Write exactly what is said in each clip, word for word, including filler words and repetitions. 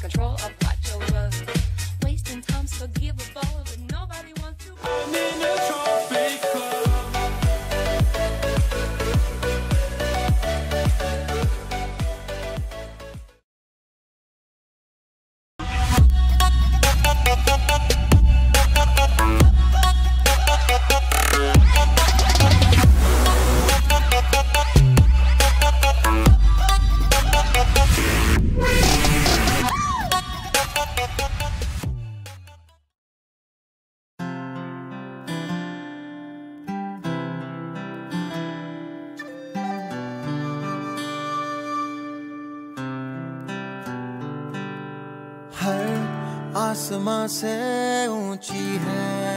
control of what you're wasting time's forgivable, but nobody wants to. I'm in a trophy club. आसमां से ऊंची है,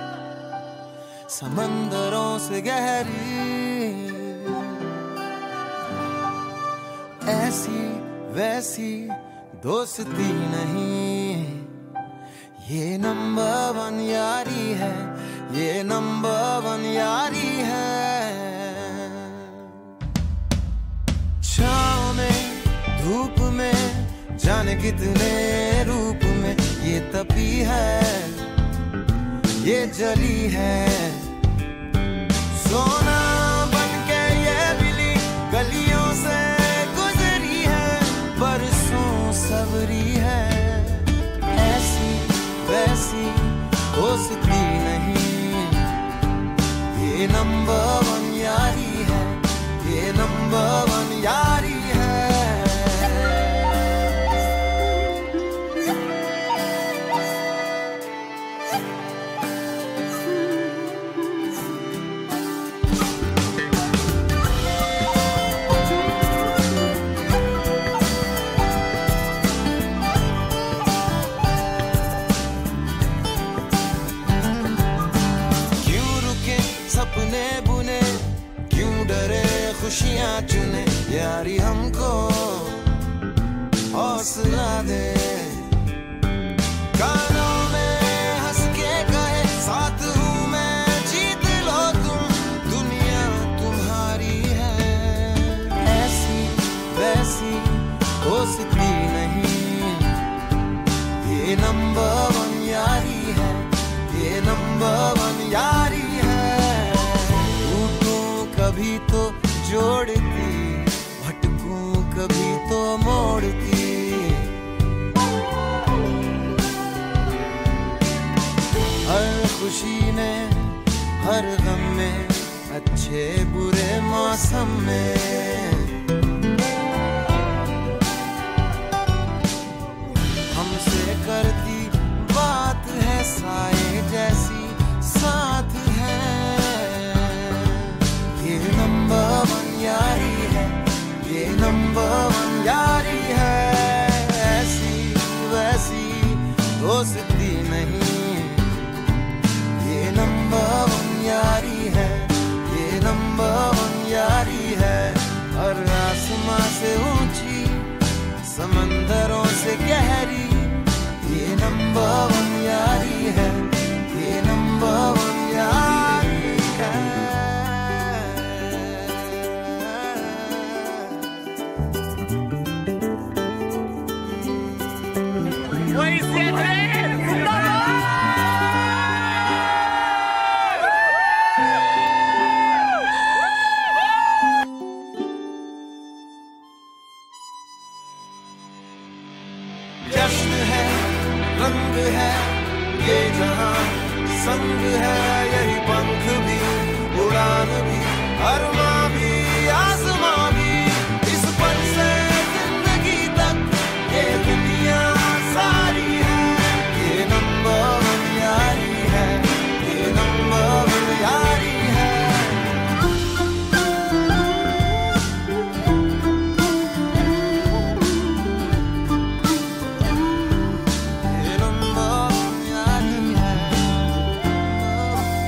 समंदरों से गहरी, ऐसी वैसी दोस्ती नहीं, ये नंबर वन यारी है, ये नंबर वन यारी है। छाँव में धूप में जाने कितने रूप में ये तपी है, ये जली है, सोना बनके ये बिली गलियों से गुजरी है, बरसों सबरी है, ऐसी वैसी दोस्ती नहीं, ये नंबर वन यारी है, ये नंबर वन यारी है। खुशियाँ चुने यारी हमको हौसला दे, कानों में हंस के कहे साथ हूँ मैं, जीत लो तुम, दुनिया तुम्हारी है, ऐसी वैसी दोस्ती नहीं, ये नंबर वन यारी है, ये नंबर वन यारी है। टूटूं कभी तो जोड़ती, भटकूं कभी तो मोड़ती, हर खुशी में हर गम में, अच्छे बुरे मौसम में, हमसे करती बात है साए जैसी, साथ है, ये नंबर वन यारी है, ये नंबर वन यारी है, ऐसी वैसी दोस्ती नहीं, ये नंबर वन यारी है, ये नंबर वन यारी है। हर आसमां से ऊंची, समंदरों से गहरी, ये नंबर वन यारी है, ये नंबर वन यारी है। जश्न है, रंग है, ये जहां संग है, यही पंख भी, उड़ान भी, अरमां भी, आसमां भी, इस पल से जिंदगी तक ये दुनिया सारी है, ये नंबर वन यारी है, ये नंबर वन यारी है। ये नंबर वन यारी है।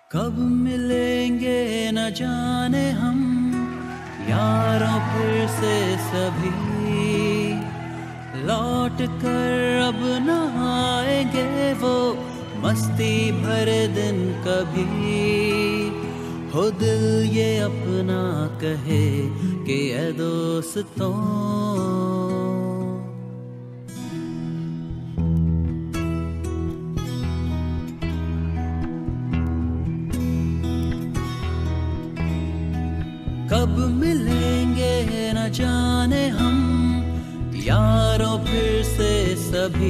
कब मिलेंगे न जाने हम यारों फिर से सभी, लौट कर अब न आएंगे वो मस्ती भरे दिन कभी। हो दिल ये अपना कहे कि ऐ दोस्तों, कब मिलेंगे न जाने हम यारों फिर से सभी,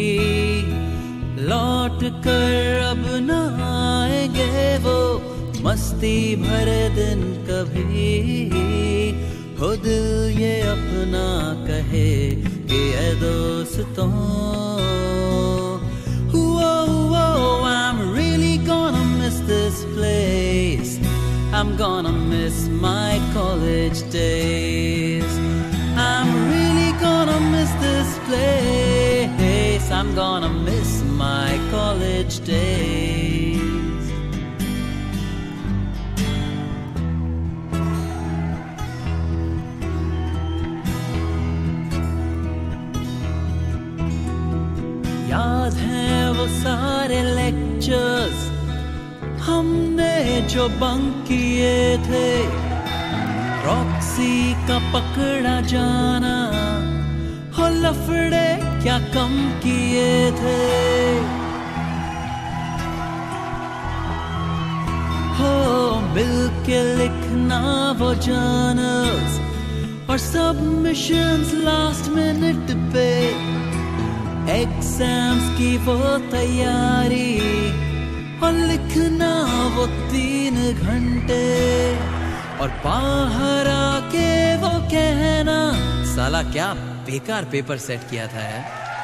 लौट कर अब न आएंगे वो मस्ती भरे दिन कभी। हो दिल ये अपना कहे कि ऐ दोस्तों, whoa, whoa, I'm really gonna miss this place. I'm gonna miss my college days. I'm really gonna miss this place. I'm gonna miss my college days. याद हैं वो सारे lectures हमने जो बंक किए थे, रॉक्सी का पकड़ा जाना, हो लफड़े क्या कम किए थे। हो मिल के लिखना वो जर्नल्स और सबमिशंस लास्ट मिनट पे, एग्जाम्स की वो तैयारी और लिखना वो तीन घंटे, और बाहर आके वो कहना साला क्या बेकार पेपर सेट किया था यार।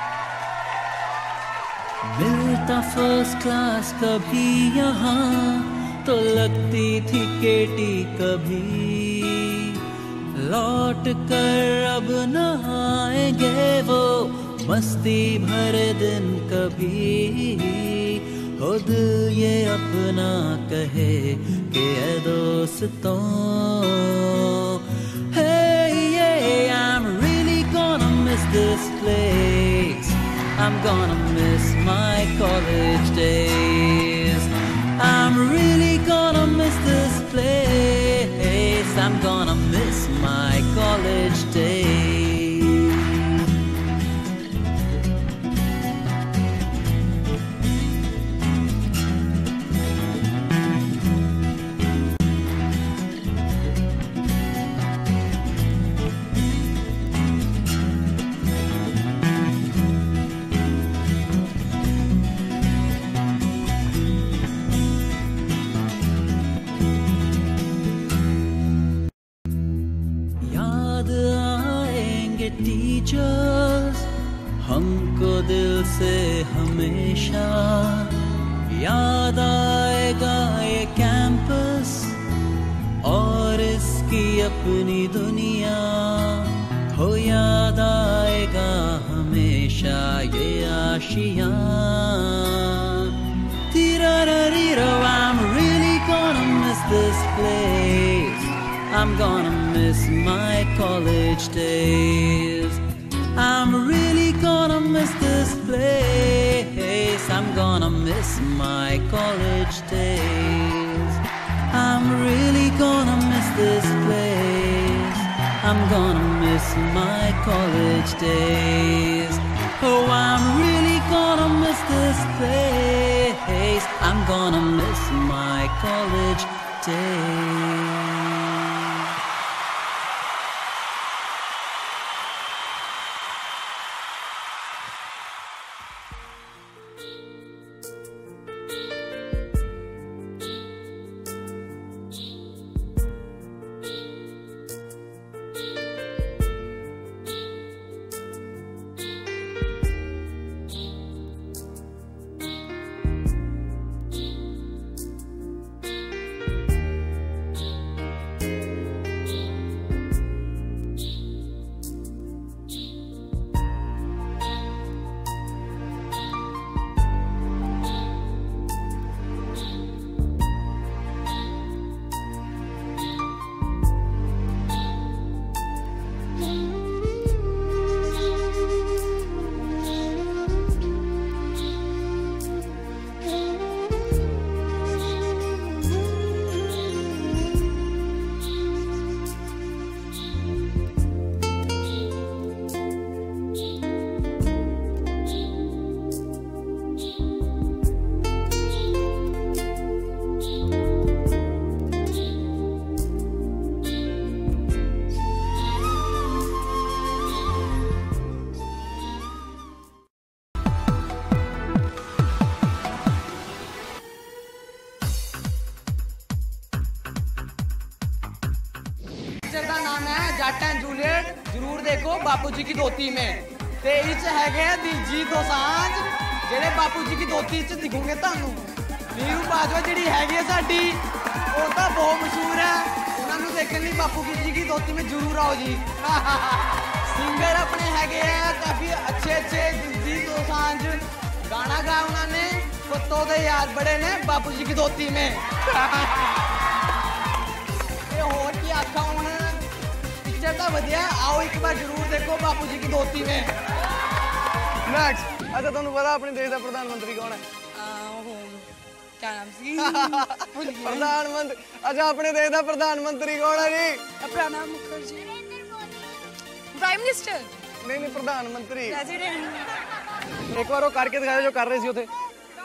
मिलता फर्स्ट क्लास कभी यहाँ तो लगती थी केटी कभी, लौट कर अब न आएंगे वो मस्ती भरे दिन कभी। हो दिल ये अपना कहे कि ऐ दोस्तों, hey yeah, I'm really gonna miss this place. I'm gonna miss my college days. I'm really gonna miss this place. I'm gonna miss my college days. Teachers हमको दिल से हमेशा याद आएगा ये कैंपस और इसकी अपनी दुनिया, हो याद आएगा हमेशा ये आशियाँ। Tirarariro, I'm really gonna miss this place. I'm gonna miss my college days. I'm really gonna miss this place. I'm gonna miss my college days. I'm really gonna miss this place. I'm gonna miss my college days. Oh, I'm really gonna miss this place. I'm gonna miss my college days. देखो बापू जी की धोती में ते etch हैगे दिलजीत दोसांझ जेड़े बापू जी की धोती च दिखोगे तुहानू नीरू बाजवा जिहड़ी हैगी है साडी वो तो बहुत मशहूर है उन्होंने देखने लिए बापू जी की धोती में जरूर आओ जी सिंगर अपने हैगे हैं काफी अच्छे अच्छे दिलजीत दोसांझ गाना गाया उन्होंने कुत्तों दे यार बड़े ने बापू जी की धोती में होर की आखा हुण पिक्चर तो वधिया आओ एक बार जरूर देखो बापू जी की धोती में। नेक्स्ट अच्छा तुहानू पता अपने देश का प्रधानमंत्री कौन है? क्या नाम सी प्रधानमंत्री अच्छा अपने देश का प्रधानमंत्री कौन है जी? प्रणब मुखर्जी प्राइम मिनिस्टर नहीं नहीं प्रधानमंत्री प्रेसिडेंट एक बार वो करके दिखाया जो कर रहे थे उथे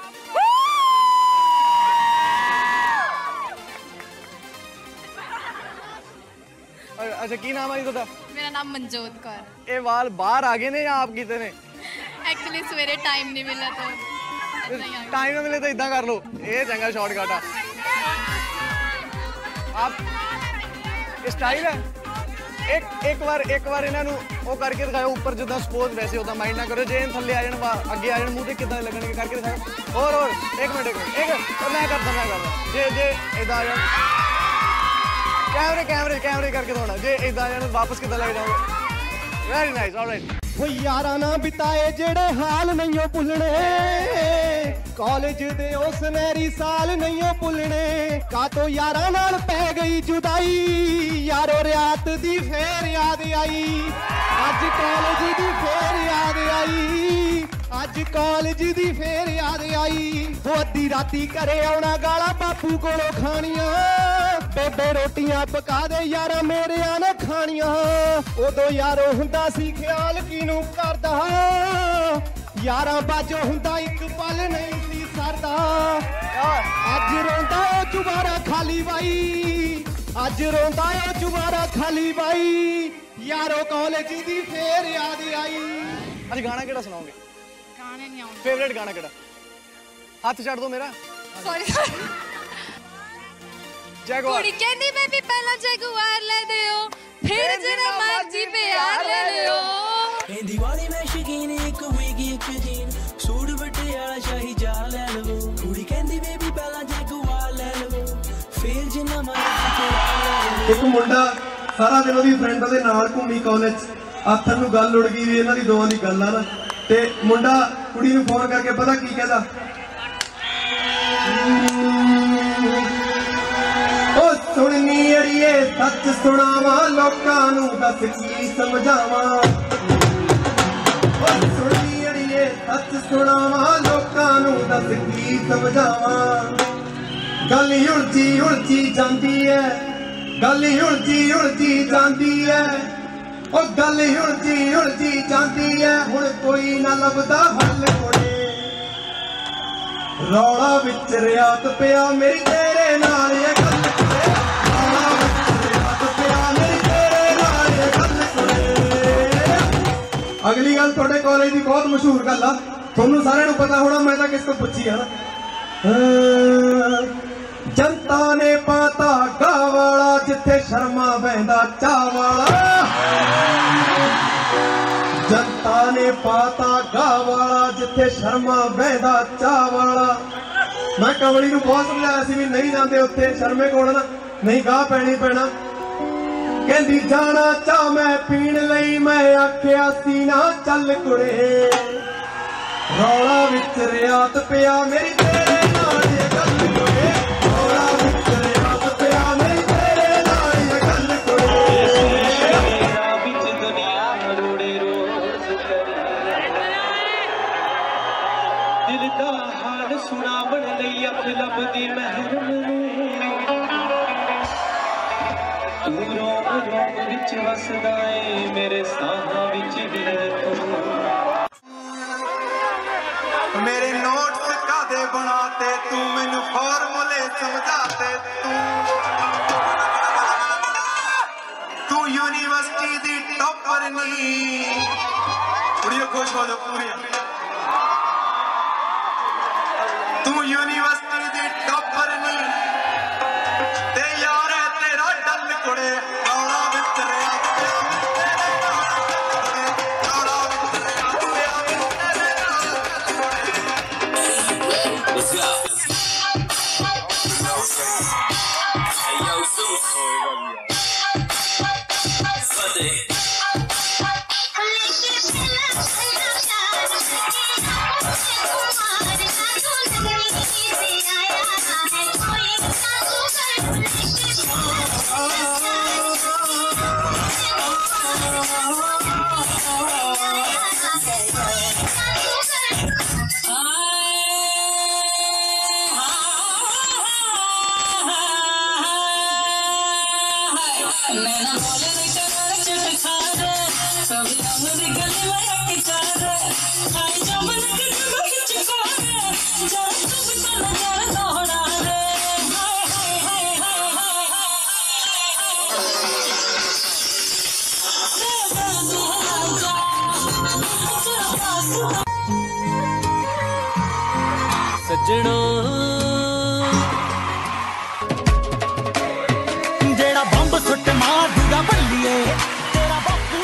अच्छा की नाम है जी तुहाडा? मेरा नाम मनजोत कौर। ये वाल बाहर आ गए ने या आप कीते ने? एक्चुअली सवेरे टाइम नहीं मिला तो टाइम ना मिले तो इदा कर लो ये चंगा शॉर्टकट है आप स्टाइल है एक एक बार एक बार इन्हों वो करके दिखाओ ऊपर जिदा सपोज वैसे होता माइंड ना करो जे थले आ जाए अगे आ जाए मुँह से किदा लगने करके दिखाओ और और एक मिनट एक मिनट एक मैं करता मैं करता जे जे इदा आ जाए कैमरे कैमरे कैमरे करके थोड़ा जे इदा आ जाए वापस किदा लग जाओगे वेरी नाइस ऑलराइट वो यारा ना बिताए जेड़े हाल नहीं भुलने कॉलेज दे ओ सुनहरी साल नहीं भुलने का तो यारा नाल पै गई जुदाई यारो रियात दी फेर याद आई अज कॉलेज दी फेर याद आई अज कॉलेज दी फेर याद आई वो अद्धी राती घरे आउणा गाला बापू कोलों खाणियां बेबे रोटियां पका दे यारा मेरे ने खाणियां उदों यारो हुंदा सी ख्याल किनू करदा यारा बाजो हुंदा एक पल नहीं सी सरदा अज रोंदा ओ चुबारा खाली बाई अज रोंदा ओ चुबारा खाली बाई यारो कॉलेज दी फेर याद आई। अज गाना केड़ा सुनाओगे? गाने नहीं आउंदे फेवरेट गाना केड़ा? हाथ छड़ दो मेरा सॉरी जैगुआर कुड़ी कहंदी बेबी पहला जैगुआर ले दियो फिर जरा मर्जी प्यार ले लियो ए दीवानी में शकीन एक होएगी एक जीन सूट बटे वाला शाही जा ले लो कुड़ी कहंदी बेबी पहला जैगुआर ले लो फिर जरा मर्जी प्यार ले लो। एक मुंडा सारा दिन ਉਹਦੀ ਫਰੈਂਡ ਦੇ ਨਾਲ ਘੁੰਮੀ ਕਾਲਜ ਆਥਰ ਨੂੰ ਗੱਲ ਉੜ ਗਈ ਵੀ ਇਹਨਾਂ ਦੀ ਦੋਵਾਂ ਦੀ ਗੱਲ ਆ ਨਾ ਤੇ ਮੁੰਡਾ ਕੁੜੀ ਨੂੰ ਫੋਨ ਕਰਕੇ ਪਤਾ ਕੀ ਕਹਿੰਦਾ ਓ ਸੁਣਨੀ ਅੜੀਏ ਸੱਚ ਸੁਣਾਵਾਂ ਲੋਕਾਂ ਨੂੰ ਦੱਸ ਕੀ ਸਮਝਾਵਾਂ ਓ ਸੁਣਨੀ ਅੜੀਏ ਸੱਚ ਸੁਣਾਵਾਂ ਲੋਕਾਂ ਨੂੰ ਦੱਸ ਕੀ ਸਮਝਾਵਾਂ ਗੱਲ ਉਲਝੀ ਉਲਝੀ ਜਾਂਦੀ ਐ गल उलझी उलझी जाती है ओ गल उलझी उलझी जाती है हुण कोई ना लभदा हल कोड़े रौला विच रियात पिया मेरी तेरे नाल ये गल कोड़े रौला विच रियात पिया मेरी तेरे नाल ये गल कोड़े। अगली गल तुहाडे कॉलेज दी बहुत मशहूर गल आ तुहानूं सारिआं नूं पता होना मैं तां किस तों पुछी है ना जनता ने पाता गावाला जिथे शर्मा बहंदा चावाला जनता ने पाता गावाला जिथे शर्मा बहंदा चावाला मैं कमली नूं बहुत समझाया सी भी नहीं जाते उत्थे शर्मे कोल ना नहीं गाह पैनी पैना कहंदी जाना चाह मैं पीण लई मैं आखिया सी ना चल कुड़े रौला विच रियात पिया मेरी तेरे नाल ये गल कुड़े लभदी महरम तू रोम रोम विच वसदा ए मेरे साहां विच भी तू मेरे नोट्स कादे बनाते तू मैनू फॉर्मूले समझाते तू तू यूनिवर्सिटी दी टॉपर नहीं कुड़ियों खुश हो जाओ पूरी तू यूनिवर्सिटी दी टॉपर नहीं ते यार है तेरा डल कुड़े रौला विच रियात पिया सजनो जेड़ा बंब सुट मार दूगा बल्लिए तेरा बापू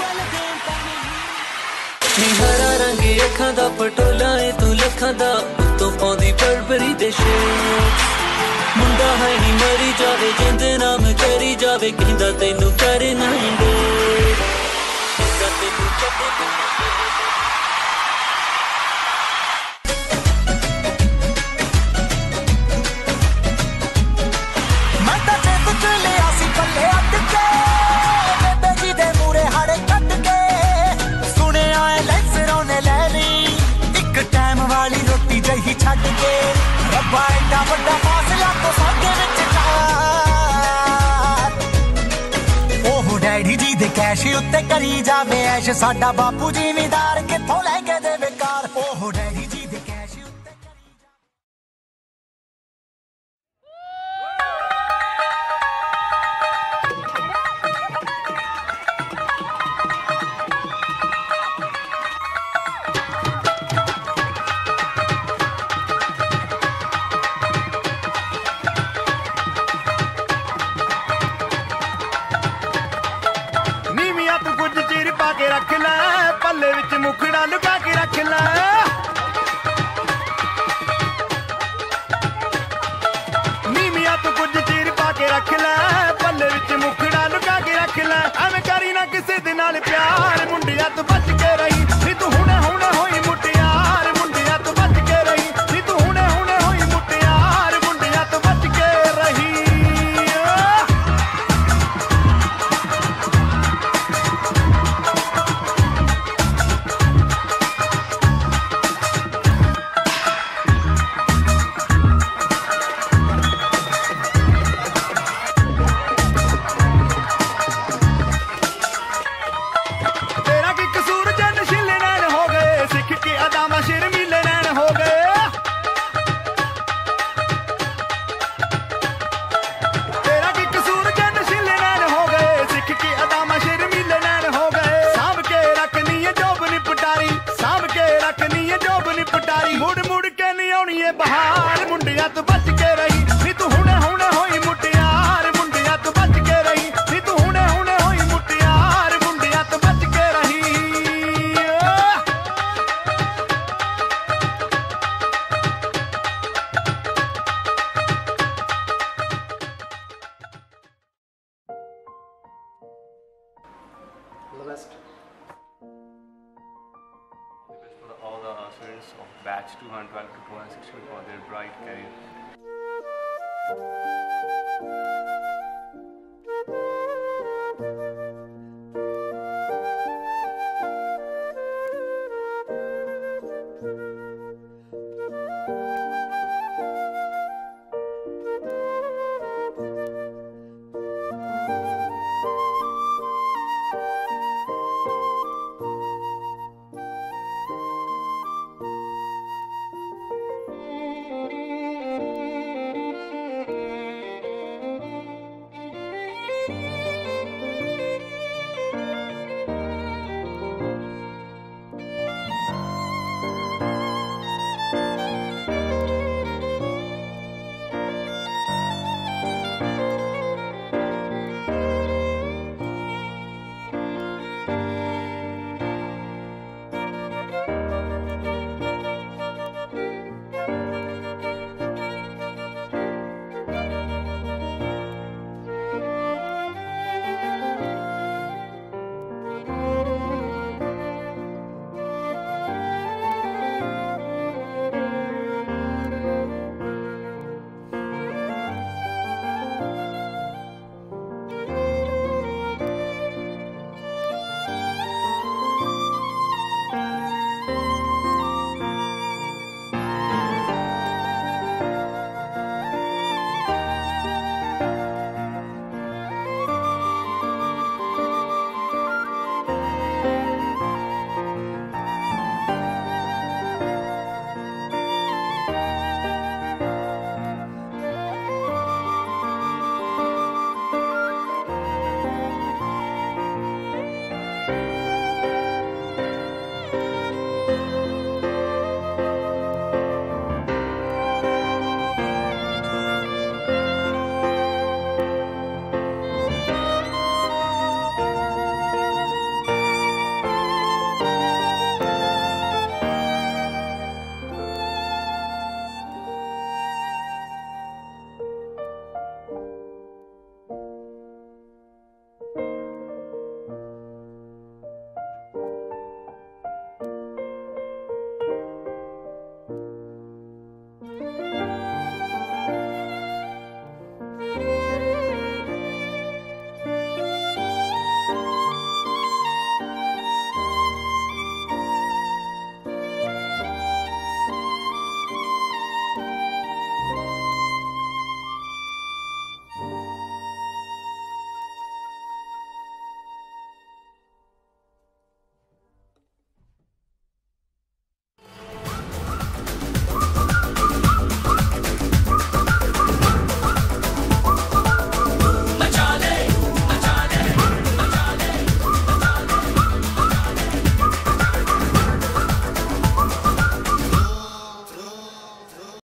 नी हरा रंग अखां दा पटोला ए तू लखां दा उत्तों पाउंदी बरबरी दे शेड मुंडा है नी मरी जावे जिंद नाम करी जावे कहंदा तैनू करे ना हिंदे कहंदा तैनू कदे जही छड़ के रब्बा एडा बड़ा फासला तो साडे विच कार ओह डैडी जी दे कैश उत्ते करी जावे ऐश साडा बापू जिमीदार किथों लैके देवे कार ओह डैडी जी दे कैश उत्ते रख लै पल्ले विच मुखड़ा लुका के रख लै नीमिया तू कुछ चीर पा के रख लै पल्ले विच मुखड़ा लुका के रख लै एवें करी ना किसे दे नाल प्यार मुंडिया तू बच के रही नी तू हुणे हुणे होई मुटियार मुंडिया तू बच के रही नी तू हुणे हुणे होई मुटियार मुंडिया तू बच के रही मुड़ मुड़ के नहीं आनी है बहार मुंडिया तू बच के रही नी तू हुणे हुणे होई मुटियार मुंडिया तू बच के रही नी तू हुणे हुणे होई मुटियार मुंडिया तू बच के रही all the students of batch two thousand twelve to two thousand sixteen for their bright career.